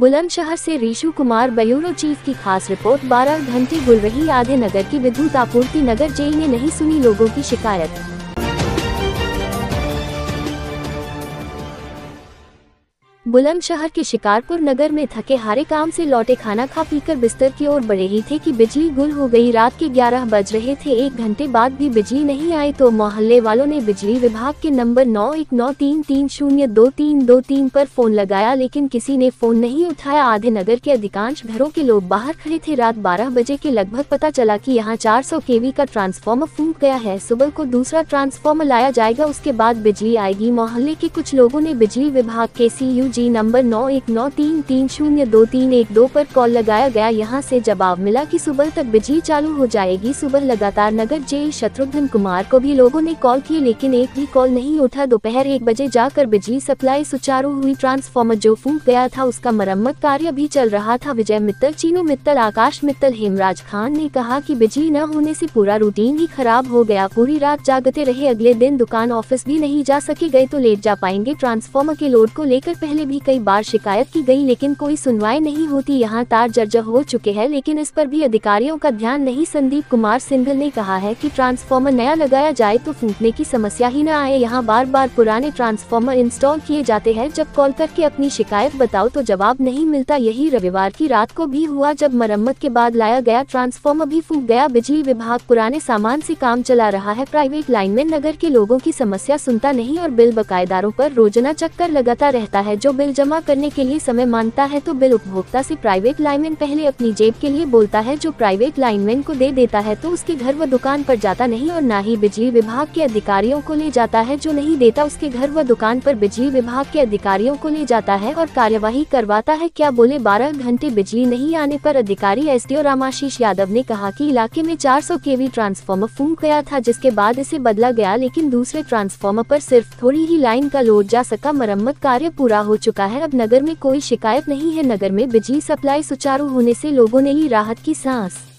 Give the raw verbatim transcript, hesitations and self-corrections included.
बुलंदशहर से Rishu Kumar bureau chief की खास रिपोर्ट। बारह घंटे गुल रही आधे नगर की विद्युत आपूर्ति, नगर जेई ने नहीं सुनी लोगों की शिकायत। बुलंदशहर के शिकारपुर नगर में थके हारे काम से लौटे खाना खा पीकर बिस्तर की ओर बढ़े ही थे कि बिजली गुल हो गई। रात के ग्यारह बज रहे थे, एक घंटे बाद भी बिजली नहीं आई तो मोहल्ले वालों ने बिजली विभाग के नंबर नौ एक नौ तीन तीन शून्य दो तीन दो तीन पर फोन लगाया, लेकिन किसी ने फोन नहीं उठाया। आधे नगर के अधिकांश घरों के लोग बाहर खड़े थे। रात बारह बजे के लगभग पता चला कि यहाँ चार सौ केवी का ट्रांसफार्मर फूंक गया है। सुबह को दूसरा ट्रांसफार्मर लाया जाएगा, उसके बाद बिजली आएगी। मोहल्ले के कुछ लोगों ने बिजली विभाग के सी यू जी नंबर नौ एक नौ तीन तीन शून्य दो तीन एक दो पर कॉल लगाया गया। यहां से जवाब मिला कि सुबह तक बिजली चालू हो जाएगी। सुबह लगातार नगर जेई शत्रुघ्न कुमार को भी लोगों ने कॉल किए, लेकिन एक भी कॉल नहीं उठा। दोपहर एक बजे जाकर बिजली सप्लाई सुचारू हुई। ट्रांसफार्मर जो फूंक गया था उसका मरम्मत कार्य भी चल रहा था। विजय मित्तल, चीनू मित्तल, आकाश मित्तल, हेमराज खान ने कहा कि बिजली न होने से पूरा रूटीन ही खराब हो गया। पूरी रात जागते रहे, अगले दिन दुकान ऑफिस भी नहीं जा सके। गए तो लेट जा पाएंगे। ट्रांसफार्मर के लोड को लेकर पहले भी कई बार शिकायत की गई, लेकिन कोई सुनवाई नहीं होती। यहाँ तार जर्जर हो चुके हैं, लेकिन इस पर भी अधिकारियों का ध्यान नहीं। संदीप कुमार सिंघल ने कहा है कि ट्रांसफार्मर नया लगाया जाए तो फूंकने की समस्या ही न आए। यहाँ बार बार पुराने ट्रांसफार्मर इंस्टॉल किए जाते हैं, जब कॉल करके अपनी शिकायत बताओ तो जवाब नहीं मिलता। यही रविवार की रात को भी हुआ, जब मरम्मत के बाद लाया गया ट्रांसफार्मर भी फूंक गया। बिजली विभाग पुराने सामान से काम चला रहा है। प्राइवेट लाइनमैन नगर के लोगों की समस्या सुनता नहीं और बिल बकायेदारों पर रोजाना चक्कर लगाता रहता है। जो बिल जमा करने के लिए समय मांगता है तो बिल उपभोक्ता से प्राइवेट लाइनमैन पहले अपनी जेब के लिए बोलता है। जो प्राइवेट लाइनमैन को दे देता है तो उसके घर व दुकान पर जाता नहीं और ना ही बिजली विभाग के अधिकारियों को ले जाता है। जो नहीं देता उसके घर व दुकान पर बिजली विभाग के अधिकारियों को ले जाता है और कार्यवाही करवाता है। क्या बोले, बारह घंटे बिजली नहीं आने पर अधिकारी एसडीओ रामाशीष यादव ने कहा कि इलाके में चार सौ केवी ट्रांसफार्मर फूंक गया था, जिसके बाद इसे बदला गया, लेकिन दूसरे ट्रांसफार्मर पर सिर्फ थोड़ी ही लाइन का लोड जा सका। मरम्मत कार्य पूरा हो चुका है। अब नगर में कोई शिकायत नहीं है। नगर में बिजली सप्लाई सुचारू होने से लोगों ने ली राहत की सांस।